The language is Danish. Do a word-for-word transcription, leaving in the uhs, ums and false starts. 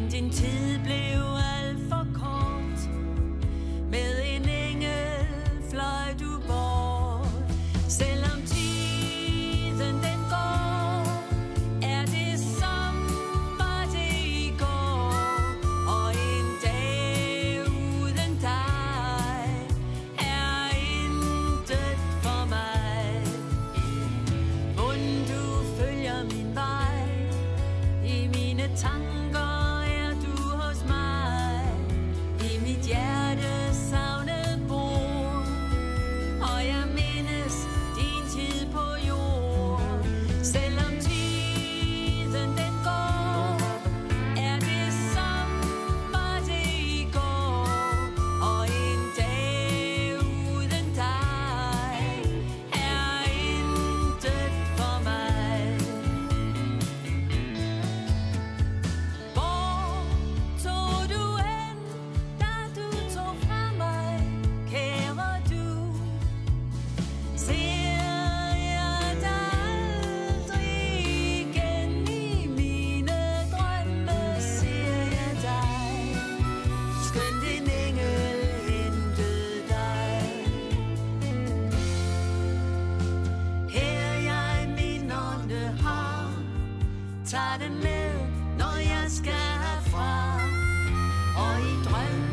Men din tid blev alt for kort. Med en engel fløj du bort. Selvom tiden den går, er det som var det i går. Og en dag uden dig er intet for mig. Mon du følger min vej, i mine tanker er du hos mig. I mit hjerte savnet bor, og jeg mindes din tid på jord. Selvom tiden den går, er det som var det i går. Og en dag uden dig er intet for mig. Hvor tog du hen, da du tog fra mig, kære du? Ser jeg dig aldrig igen i mine drømme, ser jeg dig, skønt en engel hentede dig. Her jeg minderne har, tag det med, når jeg skal herfra. Og i drømme